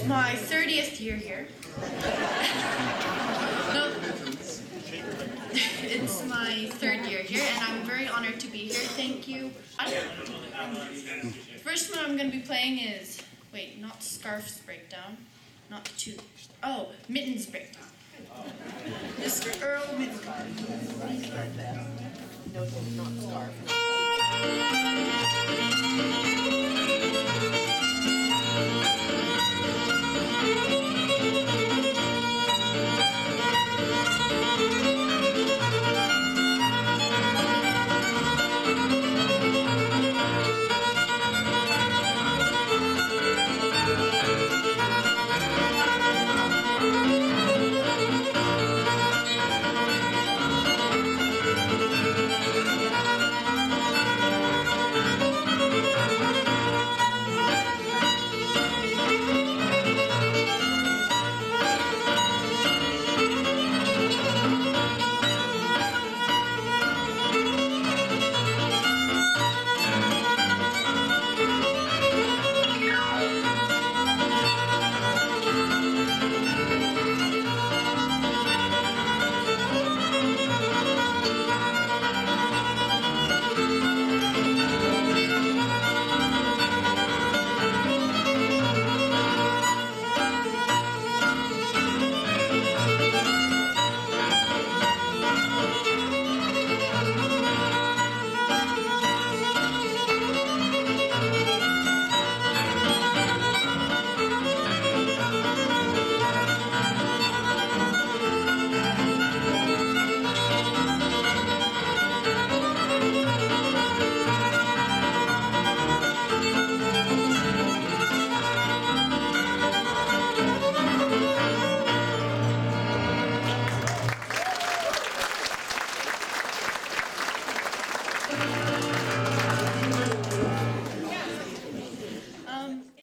It's my 30th year here. No, it's my 3rd year here, and I'm very honored to be here. Thank you. The first one I'm going to be playing is, wait, not Scarf's Breakdown, not two. Oh, Mitton's Breakdown. Mr. Earl Mitton. No, not Scarf.